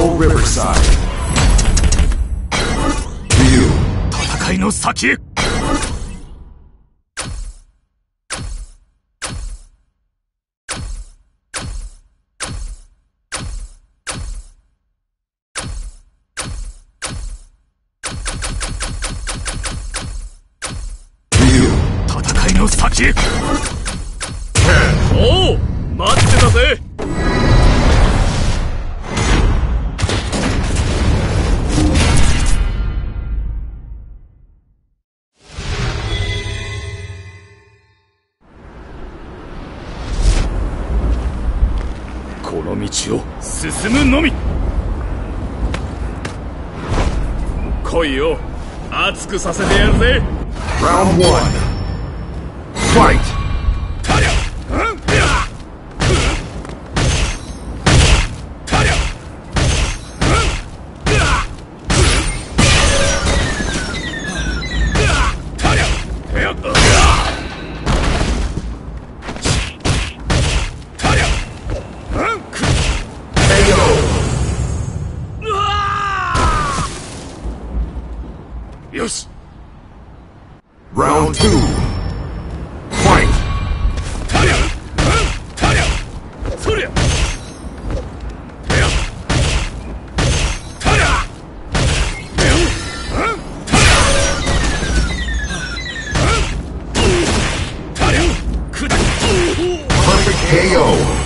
Go Riverside. Ryu. 戦いの先へ。戦いの先へ。おお、待ってたぜ。この道を進むのみ。来いよ、熱くさせてやるぜ。 Round 1. Fight! よし。 Round 2. Fight! そりゃ。 Perfect KO!